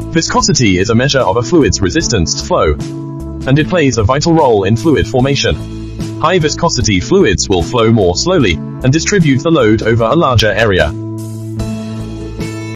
Viscosity is a measure of a fluid's resistance to flow, and it plays a vital role in fluid formation. High viscosity fluids will flow more slowly and distribute the load over a larger area.